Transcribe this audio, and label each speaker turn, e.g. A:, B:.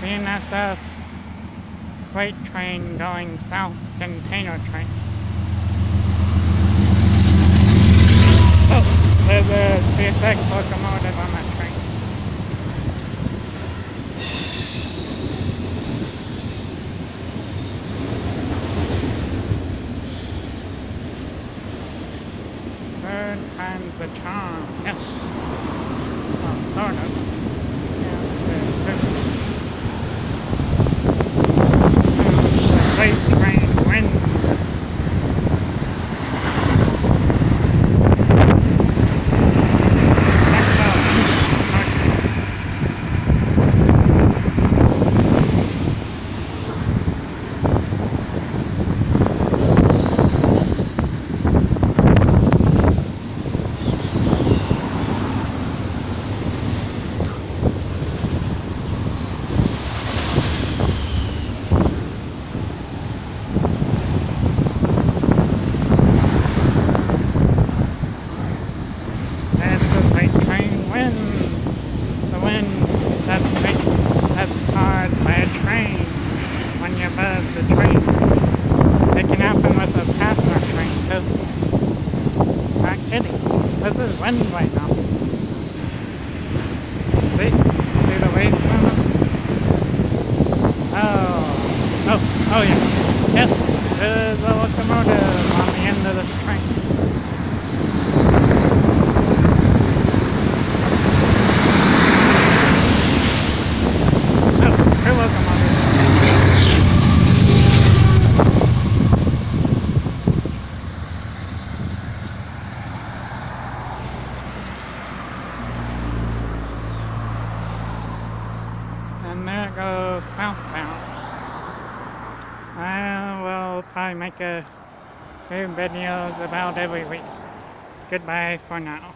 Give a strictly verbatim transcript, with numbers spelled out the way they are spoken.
A: N S F Freight train going south, container train. Oh, there's a T S X locomotive on that train. Third time's the charm, yes. Well, sort of. Yeah, the, the, the freight train wins. The train. It can happen with a passenger train too. Not kidding. This is wind right now. See? See the waves moving? Oh. Oh. Oh yeah. Yes. There's a locomotive on the end of this train. Oh, two locomotives. And there it goes southbound. I will probably make a few videos about every week. Goodbye for now.